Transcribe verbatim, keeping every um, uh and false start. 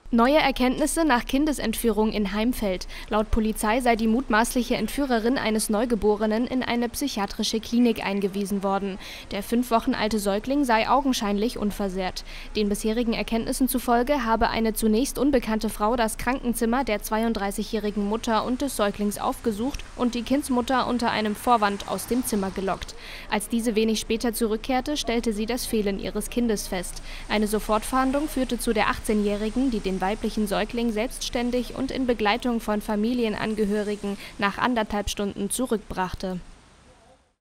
Neue Erkenntnisse nach Kindesentführung in Heimfeld. Laut Polizei sei die mutmaßliche Entführerin eines Neugeborenen in eine psychiatrische Klinik eingewiesen worden. Der fünf Wochen alte Säugling sei augenscheinlich unversehrt. Den bisherigen Erkenntnissen zufolge habe eine zunächst unbekannte Frau das Krankenzimmer der zweiunddreißigjährigen Mutter und des Säuglings aufgesucht und die Kindsmutter unter einem Vorwand aus dem Zimmer gelockt. Als diese wenig später zurückkehrte, stellte sie das Fehlen ihres Kindes fest. Eine Sofortfahndung führte zu der achtzehnjährigen, die den weiblichen Säugling selbstständig und in Begleitung von Familienangehörigen nach anderthalb Stunden zurückbrachte.